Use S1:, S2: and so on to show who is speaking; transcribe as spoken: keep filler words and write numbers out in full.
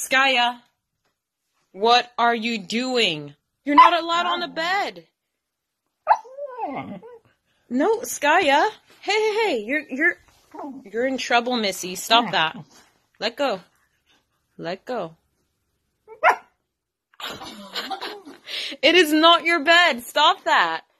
S1: Skya, what are you doing? You're not allowed on the bed. No, Skya. Hey, hey, hey, you're, you're, you're in trouble, Missy. Stop that. Let go. Let go. It is not your bed. Stop that.